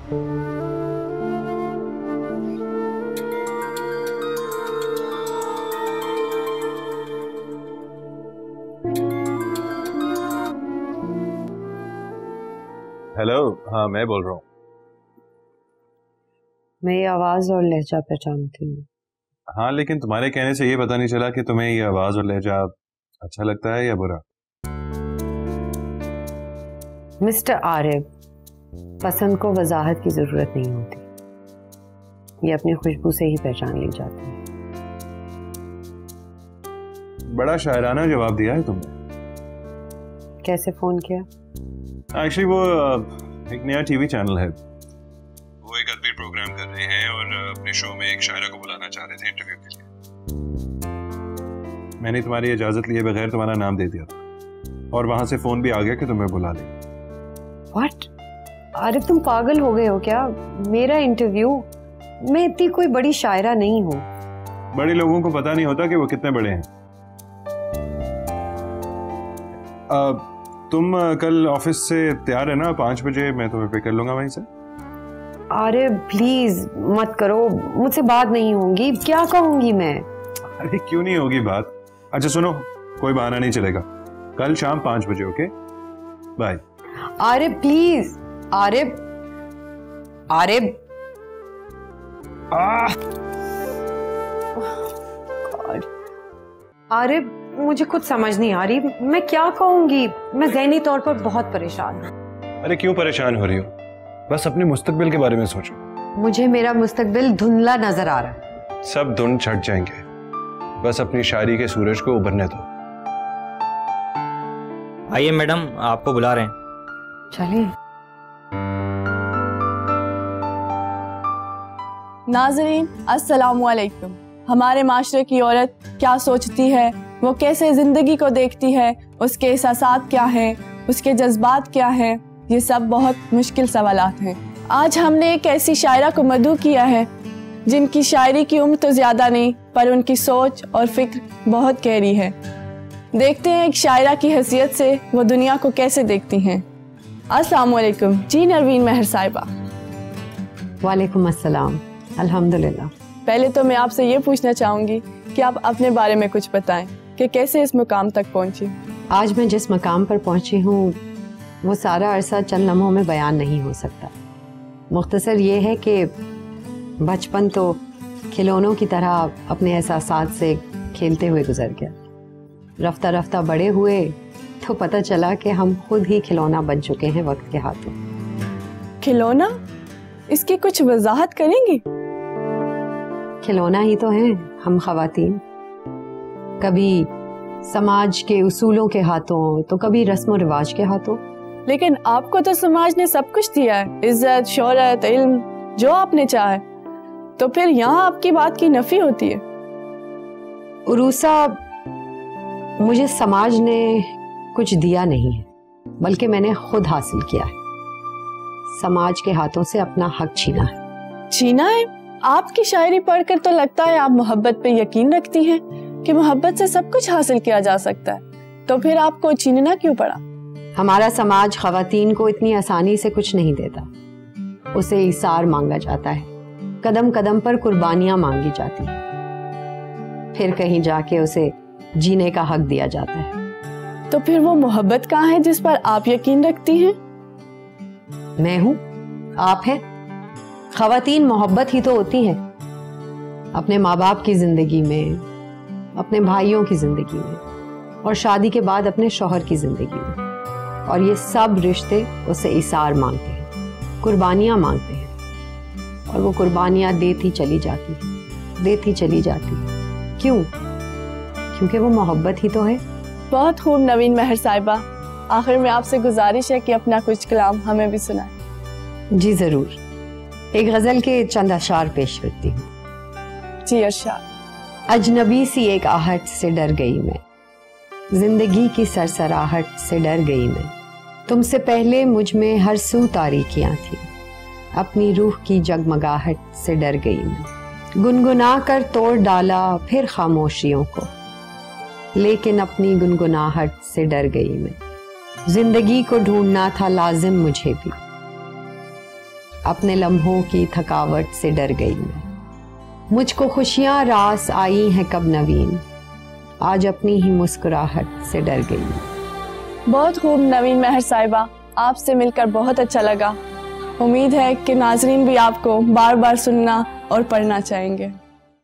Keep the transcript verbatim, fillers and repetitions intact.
Hello, हाँ मैं बोल रहा हूँ. मैं ये आवाज और लहजा पहचानती हूँ. हाँ, लेकिन तुम्हारे कहने से ये पता नहीं चला कि तुम्हें ये आवाज और लहजा अच्छा लगता है या बुरा. मिस्टर आरिफ, पसंद को वजाहत की जरूरत नहीं होती, ये अपनी खुशबू से ही पहचान ली जाती है. बड़ा शायराना जवाब दिया है तुमने. कैसे फोन किया? एक्चुअली वो एक नया टीवी चैनल है, वो एक अदबी प्रोग्राम कर रहे हैं और अपने शो में एक शायरा को बुलाना चाह रहे थे इंटरव्यू के लिए. मैंने तुम्हारी इजाजत लिए बगैर तुम्हारा नाम दे दिया था और वहां से फोन भी आ गया कि तुम्हें बुला ले. व्हाट? आरिफ तुम पागल हो गए हो क्या? मेरा इंटरव्यू? मैं इतनी कोई बड़ी शायरा नहीं हूँ. बड़े लोगों को पता नहीं होता कि वो कितने बड़े हैं. आ, तुम कल ऑफिस से तैयार है ना? पाँच बजे मैं तुम्हें पिक कर लूंगा वहीं से. अरे प्लीज मत करो, मुझसे बात नहीं होगी. क्या कहूंगी मैं? अरे क्यों नहीं होगी बात? अच्छा सुनो, कोई बहाना नहीं चलेगा. कल शाम पाँच बजे. Okay, bye. अरे प्लीज आरिफ, आरिफ. आरिफ मुझे कुछ समझ नहीं आ रही, मैं क्या कहूंगी. मैं ज़हनी तौर पर बहुत परेशान हूँ. अरे क्यों परेशान हो रही हो? बस अपने मुस्तकबिल के बारे में सोचो. मुझे मेरा मुस्तकबिल धुंधला नजर आ रहा है. सब धुंध छट जाएंगे, बस अपनी शायरी के सूरज को उभरने दो. आइए मैडम, आपको बुला रहे हैं. चलिए. नाज़रीन अस्सलामु अलैकुम. हमारे माशरे की औरत क्या सोचती है, वो कैसे जिंदगी को देखती है, उसके एहसासात क्या हैं, उसके जज्बात क्या हैं, ये सब बहुत मुश्किल सवालात हैं. आज हमने एक ऐसी शायरा को मदऊ किया है जिनकी शायरी की उम्र तो ज़्यादा नहीं, पर उनकी सोच और फिक्र बहुत गहरी है. देखते हैं एक शायरा की हैसियत से वो दुनिया को कैसे देखती हैं. अस्सलामु अलैकुम. जी नरवीन महर साहिबा. वालेकुम अस्सलाम. अल्हम्दुलिल्लाह. पहले तो मैं आपसे ये पूछना चाहूँगी कि आप अपने बारे में कुछ बताएं कि कैसे इस मुकाम तक पहुँची. आज मैं जिस मकाम पर पहुँची हूँ वो सारा अरसा चंद लम्हों में बयान नहीं हो सकता. मुख्तसर ये है कि बचपन तो खिलौनों की तरह अपने एहसासात से खेलते हुए गुजर गया. रफ्ता रफ्ता बड़े हुए तो पता चला कि हम खुद ही खिलौना बन चुके हैं वक्त के हाथों. खिलौना? इसकी कुछ वजाहत करेंगी? खिलौना ही तो हैं हम ख़वातीन. कभी समाज के उसूलों के हाथों तो कभी रस्म और रिवाज के हाथों. लेकिन आपको तो समाज ने सब कुछ दिया है, इज्जत, शोहरत, इल्म, जो आपने चाहा. तो फिर यहाँ आपकी बात की नफी होती है. उरूसा, मुझे समाज ने कुछ दिया नहीं है, बल्कि मैंने खुद हासिल किया है. समाज के हाथों से अपना हक छीना है. छीना है? आपकी शायरी पढ़कर तो लगता है आप मोहब्बत पे यकीन रखती हैं कि मोहब्बत से सब कुछ हासिल किया जा सकता है. तो फिर आपको छीनना क्यों पड़ा? हमारा समाज ख़वातीन को इतनी आसानी से कुछ नहीं देता. उसे इसार मांगा जाता है, कदम कदम पर कुर्बानियां मांगी जाती हैं, फिर कहीं जाके उसे जीने का हक दिया जाता है. तो फिर वो मोहब्बत कहाँ है जिस पर आप यकीन रखती हैं? मैं हूँ, आप हैं. ख़वातीन मोहब्बत ही तो होती हैं, अपने माँ बाप की जिंदगी में, अपने भाइयों की जिंदगी में, और शादी के बाद अपने शौहर की जिंदगी में. और ये सब रिश्ते उससे इसार मांगते हैं, कुर्बानियाँ मांगते हैं, और वो कुर्बानियाँ देती चली जाती है, देती चली जाती है. क्यों? क्योंकि वो मोहब्बत ही तो है. बहुत खूब नवीन महर साहिबा. आखिर में आपसे गुजारिश है कि अपना कुछ कलाम हमें भी सुनाएं. जी जरूर. एक गजल के चंद अशार पेश करती हूँ. जी अशार. अजनबी सी एक आहट से डर गई मैं, जिंदगी की सरसराहट से डर गई मैं. तुमसे पहले मुझ में हर सू तारीकियां थी, अपनी रूह की जगमगाहट से डर गई मैं. गुनगुना कर तोड़ डाला फिर खामोशियों को, लेकिन अपनी गुनगुनाहट से डर गई मैं. जिंदगी को ढूंढना था लाजिम मुझे भी, अपने लम्हों की थकावट से डर गई मैं। मुझको खुशियाँ रास आई हैं कब नवीन, आज अपनी ही मुस्कुराहट से डर गई मैं। बहुत खूब नवीन महर साहिबा, आपसे मिलकर बहुत अच्छा लगा। उम्मीद है कि नाजरीन भी आपको बार बार सुनना और पढ़ना चाहेंगे।